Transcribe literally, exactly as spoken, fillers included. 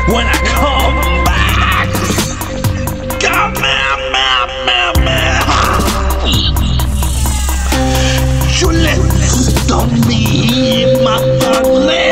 when I come back. Come here, man, man, man. You listen to me, my darling.